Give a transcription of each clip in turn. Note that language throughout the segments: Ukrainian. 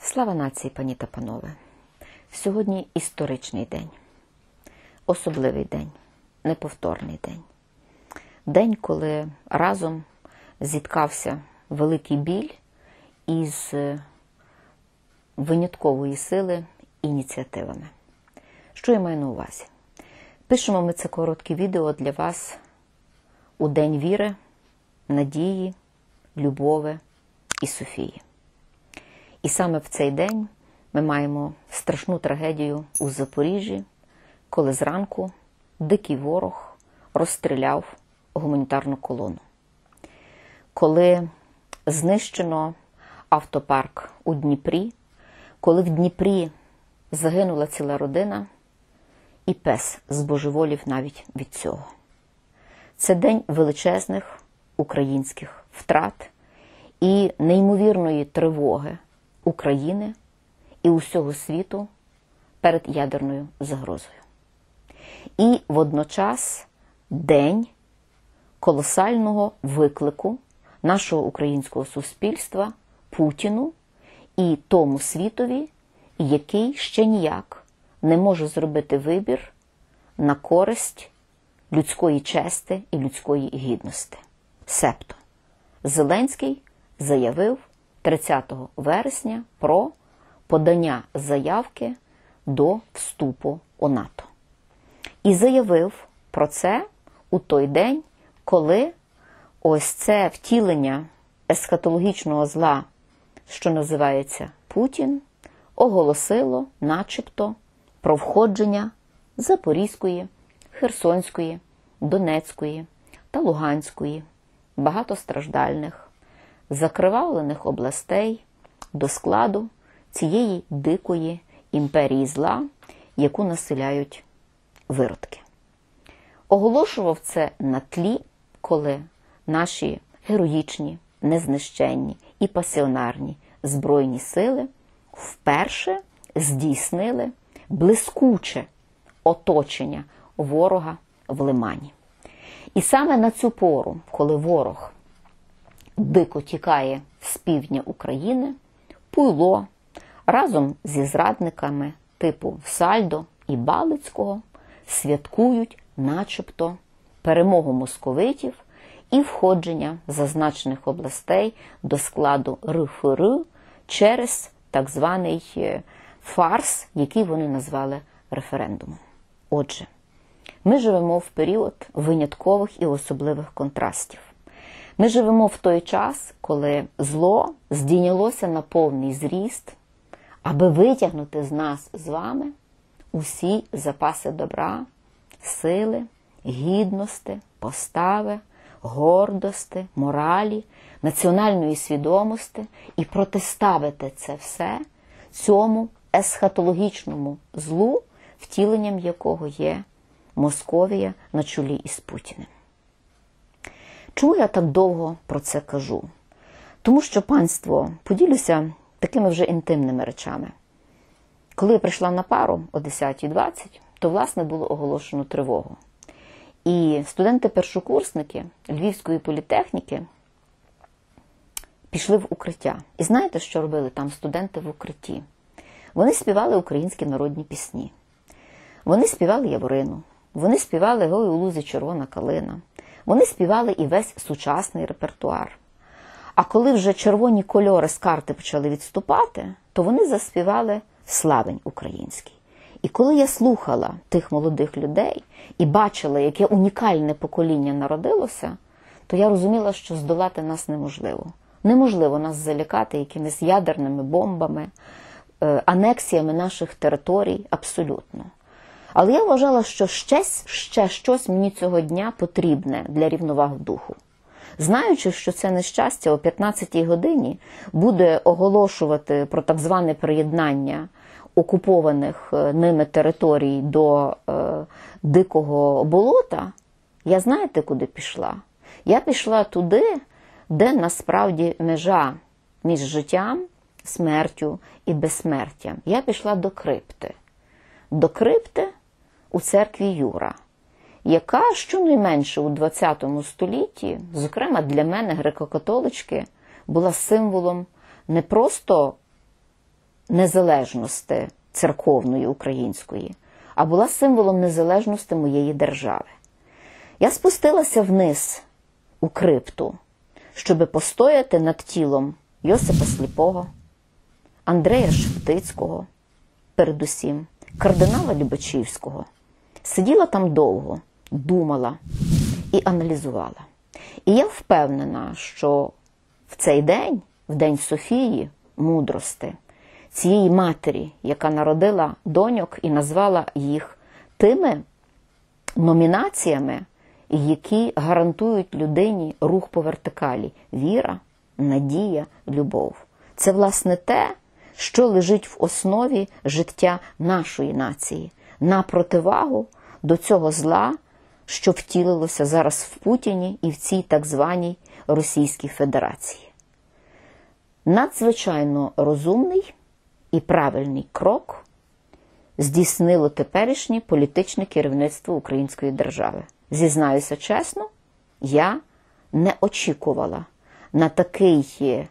Слава нації, пані та панове! Сьогодні історичний день, особливий день, неповторний день. День, коли разом зіткався великий біль із виняткової сили ініціативами. Що я маю на увазі? Пишемо ми це коротке відео для вас у День віри, надії, любові і Софії. І саме в цей день ми маємо страшну трагедію у Запоріжжі, коли зранку дикий ворог розстріляв гуманітарну колону. Коли знищено автопарк у Дніпрі, коли в Дніпрі загинула ціла родина, і пес збожеволів навіть від цього. Це день величезних українських втрат і неймовірної тривоги України і усього світу перед ядерною загрозою. І водночас день колосального виклику нашого українського суспільства Путіну і тому світові, який ще ніяк не може зробити вибір на користь людської чести і людської гідності. Себто Зеленський заявив 30 вересня про подання заявки до вступу у НАТО. І заявив про це у той день, коли ось це втілення есхатологічного зла, що називається Путін, оголосило начебто про входження Запорізької, Херсонської, Донецької та Луганської багатостраждальних, закривавлених областей до складу цієї дикої імперії зла, яку населяють виродки. Оголошував це на тлі, коли наші героїчні, незнищенні і пасіонарні Збройні сили вперше здійснили блискуче оточення ворога в Лимані. І саме на цю пору, коли ворог дико тікає з півдня України, Пуйло разом зі зрадниками типу Сальдо і Балицького святкують начебто перемогу московитів і входження зазначених областей до складу РФР через так званий фарс, який вони назвали референдумом. Отже, ми живемо в період виняткових і особливих контрастів. Ми живемо в той час, коли зло здійнялося на повний зріст, аби витягнути з нас з вами усі запаси добра, сили, гідності, постави, гордості, моралі, національної свідомості і протиставити це все цьому есхатологічному злу, втіленням якого є Московія на чолі із Путіним. Чому я так довго про це кажу? Тому що, панство, поділюся такими вже інтимними речами. Коли я прийшла на пару о 10:20, то, власне, було оголошено тривогу. І студенти-першокурсники Львівської політехніки пішли в укриття. І знаєте, що робили там студенти в укритті? Вони співали українські народні пісні. Вони співали Яворину. Вони співали «Гой у лузі червона калина». Вони співали і весь сучасний репертуар. А коли вже червоні кольори з карти почали відступати, то вони заспівали «Славень український». І коли я слухала тих молодих людей і бачила, яке унікальне покоління народилося, то я розуміла, що здолати нас неможливо. Неможливо нас залякати якимись ядерними бомбами, анексіями наших територій, абсолютно. Але я вважала, що ще щось мені цього дня потрібне для рівноваги духу. Знаючи, що це нещастя о 15-й годині буде оголошувати про так зване приєднання окупованих ними територій до дикого болота, я знаєте, куди пішла? Я пішла туди, де насправді межа між життям, смертю і безсмертям. Я пішла до крипти. До крипти у церкві Юра, яка щонайменше у ХХ столітті, зокрема для мене, греко-католички, була символом не просто незалежності церковної української, а була символом незалежності моєї держави. Я спустилася вниз у крипту, щоби постояти над тілом Йосипа Сліпого, Андрея Шептицького, передусім, кардинала Любачівського. Сиділа там довго, думала і аналізувала. І я впевнена, що в цей день, в День Софії, мудрости, цієї матері, яка народила доньок і назвала їх тими номінаціями, які гарантують людині рух по вертикалі – віра, надія, любов. Це, власне, те, що лежить в основі життя нашої нації, на противагу до цього зла, що втілилося зараз в Путіні і в цій так званій Російській Федерації. Надзвичайно розумний і правильний крок здійснило теперішнє політичне керівництво української держави. Зізнаюся чесно, я не очікувала на такий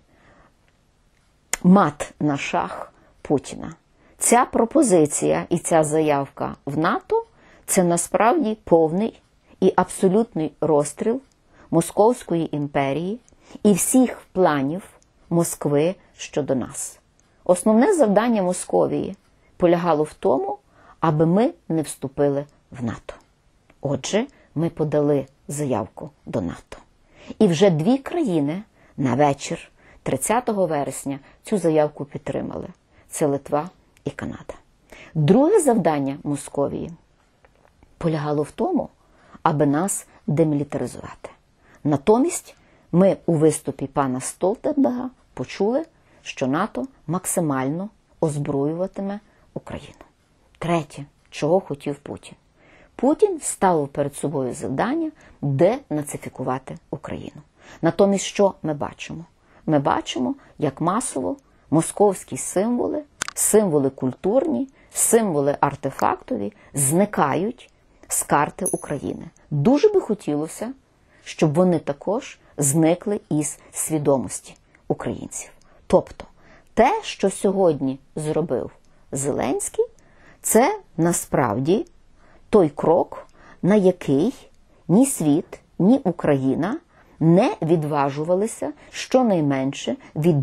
мат на шах Путіна. Ця пропозиція і ця заявка в НАТО – це насправді повний і абсолютний розстріл Московської імперії і всіх планів Москви щодо нас. Основне завдання Московії полягало в тому, аби ми не вступили в НАТО. Отже, ми подали заявку до НАТО. І вже 2 країни на вечір 30 вересня цю заявку підтримали. Це Литва і Канада. Друге завдання Московії полягало в тому, аби нас демілітаризувати. Натомість ми у виступі пана Столтенберга почули, що НАТО максимально озброюватиме Україну. Третє, чого хотів Путін. Путін ставив перед собою завдання денацифікувати Україну. Натомість що ми бачимо? Ми бачимо, як масово московські символи, символи культурні, символи артефактові зникають з карти України. Дуже би хотілося, щоб вони також зникли із свідомості українців. Тобто, те, що сьогодні зробив Зеленський, це насправді той крок, на який ні світ, ні Україна не відважувалися щонайменше від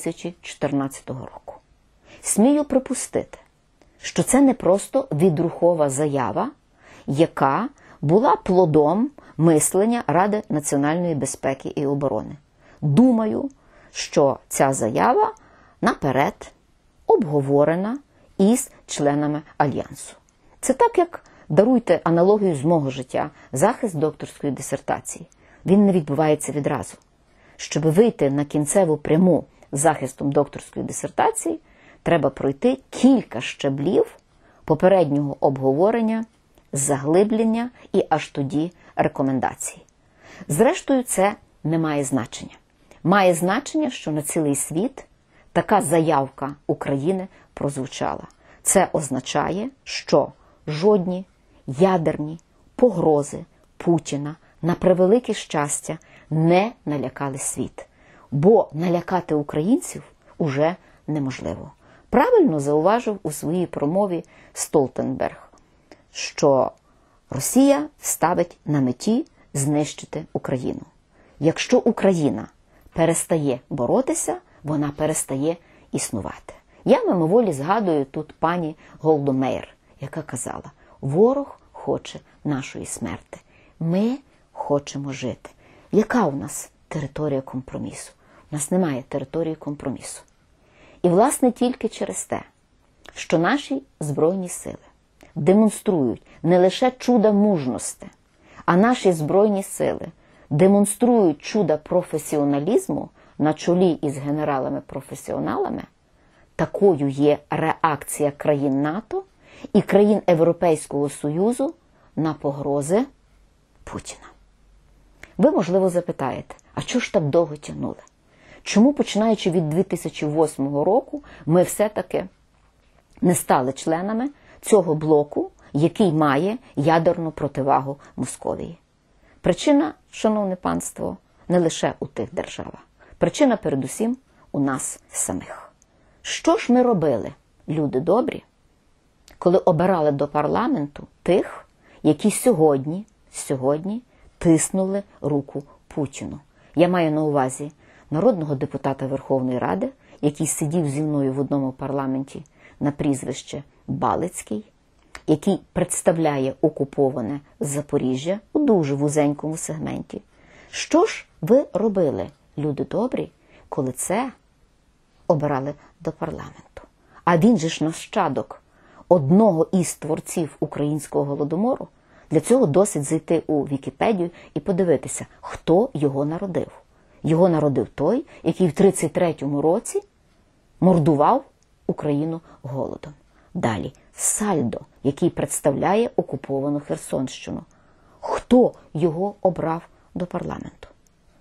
2014 року. Смію припустити, що це не просто відрухова заява, яка була плодом мислення Ради національної безпеки і оборони. Думаю, що ця заява наперед обговорена із членами Альянсу. Це так, як, даруйте аналогію з мого життя, захист докторської дисертації. Він не відбувається відразу. Щоб вийти на кінцеву пряму з захистом докторської дисертації, треба пройти кілька щаблів попереднього обговорення, заглиблення і аж тоді рекомендацій. Зрештою, це не має значення. Має значення, що на цілий світ така заявка України прозвучала. Це означає, що жодні ядерні погрози Путіна, на превелике щастя, не налякали світ. Бо налякати українців уже неможливо. Правильно зауважив у своїй промові Столтенберг, що Росія ставить на меті знищити Україну. Якщо Україна перестає боротися, вона перестає існувати. Я мимоволі згадую тут пані Голду Меїр, яка казала: ворог хоче нашої смерти. Ми хочемо жити. Яка у нас територія компромісу? У нас немає території компромісу. І, власне, тільки через те, що наші Збройні сили демонструють не лише чудо мужності, а наші Збройні сили демонструють чудо професіоналізму на чолі із генералами-професіоналами, такою є реакція країн НАТО і країн Європейського Союзу на погрози Путіна. Ви, можливо, запитаєте, а чого ж так довго тягнули? Чому, починаючи від 2008 року, ми все-таки не стали членами цього блоку, який має ядерну противагу Московії? Причина, шановне панство, не лише у тих державах. Причина, передусім, у нас самих. Що ж ми робили, люди добрі, коли обирали до парламенту тих, які сьогодні тиснули руку Путіну? Я маю на увазі народного депутата Верховної Ради, який сидів зі мною в одному парламенті на прізвище Балицький, який представляє окуповане Запоріжжя у дуже вузенькому сегменті. Що ж ви робили, люди добрі, коли це обирали до парламенту? А він же ж нащадок одного із творців українського Голодомору. Для цього досить зайти у Вікіпедію і подивитися, хто його народив. Його народив той, який в 1933 році мордував Україну голодом. Далі Сальдо, який представляє окуповану Херсонщину. Хто його обрав до парламенту?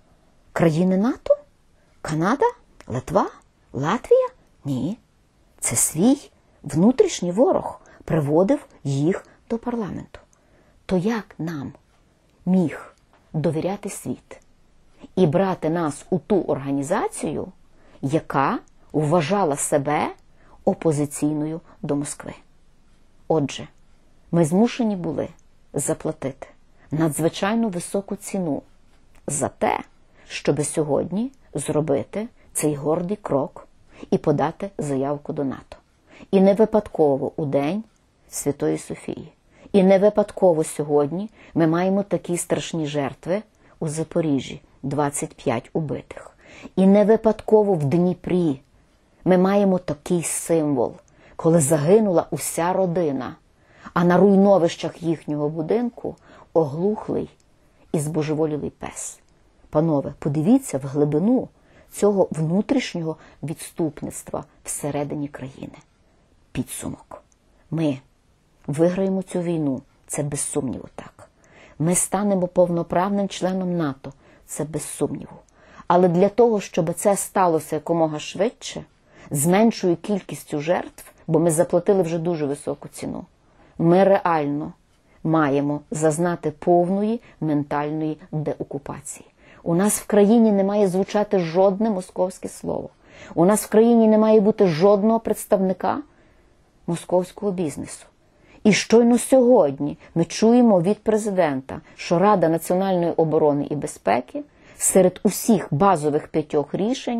Країни НАТО? Канада? Литва? Латвія? Ні. Це свій внутрішній ворог приводив їх до парламенту. То як нам міг довіряти світ і брати нас у ту організацію, яка вважала себе опозиційною до Москви? Отже, ми змушені були заплатити надзвичайно високу ціну за те, щоби сьогодні зробити цей гордий крок і подати заявку до НАТО. І не випадково у День Святої Софії. І не випадково сьогодні ми маємо такі страшні жертви у Запоріжжі, 25 убитих. І не випадково в Дніпрі ми маємо такий символ, коли загинула уся родина, а на руйновищах їхнього будинку оглухлий і збожеволілий пес. Панове, подивіться в глибину цього внутрішнього відступництва всередині країни. Підсумок. Ми виграємо цю війну, це без сумніву так. Ми станемо повноправним членом НАТО, це без сумніву. Але для того, щоб це сталося якомога швидше, з меншою кількістю жертв, бо ми заплатили вже дуже високу ціну, ми реально маємо зазнати повної ментальної деокупації. У нас в країні не має звучати жодне московське слово. У нас в країні не має бути жодного представника московського бізнесу. І щойно сьогодні ми чуємо від президента, що Рада національної оборони і безпеки серед усіх базових 5 рішень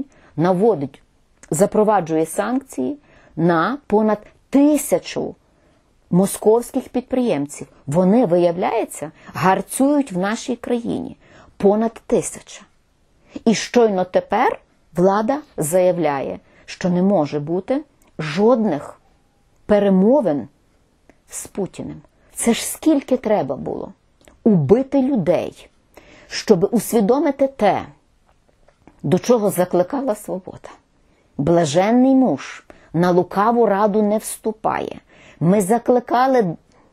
запроваджує санкції на понад 1000 московських підприємців. Вони, виявляється, гарцюють в нашій країні. Понад 1000. І щойно тепер влада заявляє, що не може бути жодних перемовин з Путіним. Це ж скільки треба було убити людей, щоб усвідомити те, до чого закликала свобода. Блаженний муж на лукаву раду не вступає. Ми закликали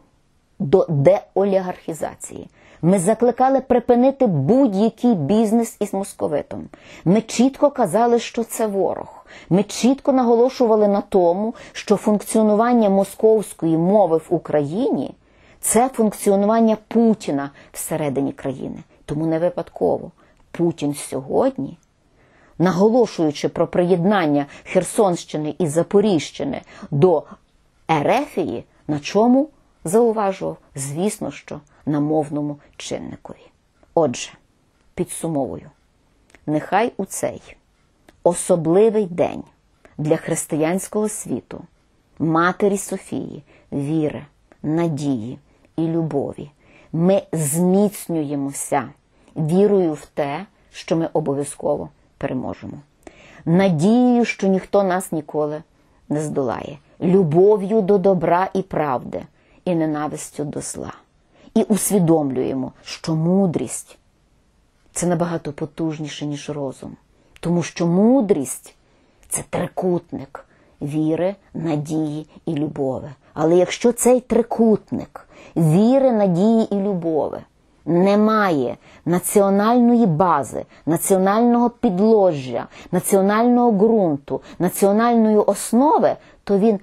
до деолігархізації. Ми закликали припинити будь-який бізнес із московитом. Ми чітко казали, що це ворог. Ми чітко наголошували на тому, що функціонування московської мови в Україні – це функціонування Путіна всередині країни. Тому не випадково Путін сьогодні, наголошуючи про приєднання Херсонщини і Запоріжщини до Ерефії, на чому зауважував? Звісно, що на мовному чинникові. Отже, підсумовую. Нехай у цей особливий день для християнського світу, Матері Софії, віри, надії і любові ми зміцнюємося вірою в те, що ми обов'язково переможемо. Надією, що ніхто нас ніколи не здолає. Любов'ю до добра і правди і ненавистю до зла. І усвідомлюємо, що мудрість – це набагато потужніше, ніж розум. Тому що мудрість – це трикутник віри, надії і любові. Але якщо цей трикутник віри, надії і любові не має національної бази, національного підложжя, національного ґрунту, національної основи, то він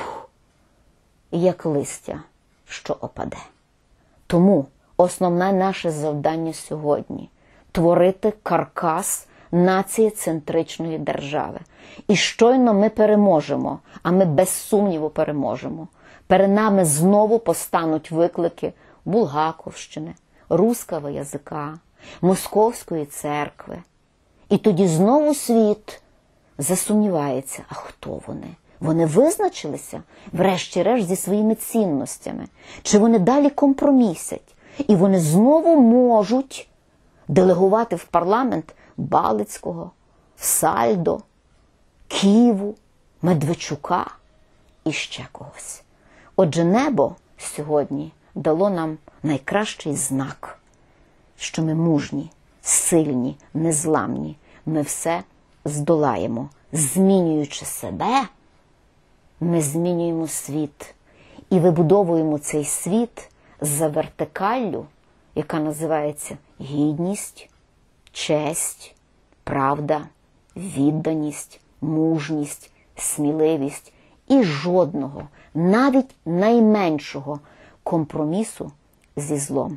як листя, що опаде. Тому основне наше завдання сьогодні – творити каркас націєцентричної держави. І щойно ми переможемо, а ми без сумніву переможемо, перед нами знову постануть виклики Булгаковщини, руского язика, Московської церкви. І тоді знову світ засумнівається, а хто вони? Вони визначилися, врешті-решт, зі своїми цінностями? Чи вони далі компромісять? І вони знову можуть делегувати в парламент Балицького, Сальдо, Ківу, Медведчука і ще когось. Отже, небо сьогодні дало нам найкращий знак, що ми мужні, сильні, незламні. Ми все здолаємо. Змінюючи себе, ми змінюємо світ. І вибудовуємо цей світ за вертикаллю, яка називається гідність, честь, правда, відданість, мужність, сміливість і жодного, навіть найменшого компромісу зі злом.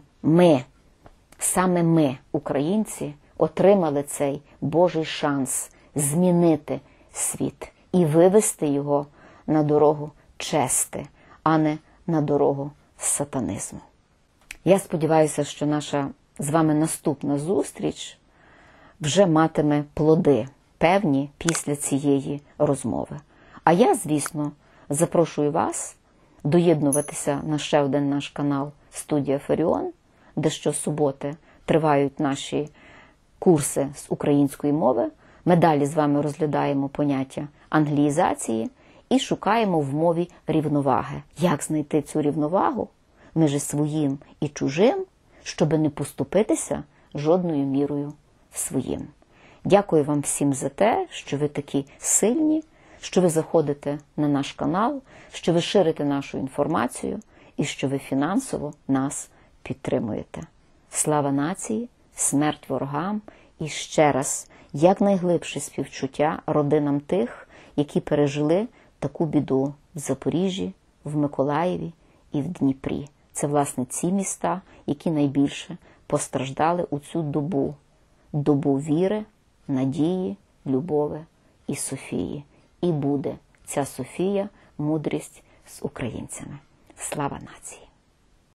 Саме ми, українці, отримали цей Божий шанс змінити світ і вивести його на дорогу чести, а не на дорогу сатанизму. Я сподіваюся, що наша з вами наступна зустріч вже матиме плоди певні після цієї розмови. А я, звісно, запрошую вас доєднуватися на ще один наш канал «Студія Фаріон», де щосуботи тривають наші курси з української мови. Ми далі з вами розглядаємо поняття англіїзації і шукаємо в мові рівноваги. Як знайти цю рівновагу між своїм і чужим, щоб не поступитися жодною мірою своїм. Дякую вам всім за те, що ви такі сильні, що ви заходите на наш канал, що ви ширите нашу інформацію і що ви фінансово нас підтримуєте. Слава нації, смерть ворогам і ще раз якнайглибше співчуття родинам тих, які пережили таку біду в Запоріжжі, в Миколаєві і в Дніпрі. Це, власне, ці міста, які найбільше постраждали у цю добу. Добу віри, надії, любові і Софії. І буде ця Софія, мудрість з українцями. Слава нації!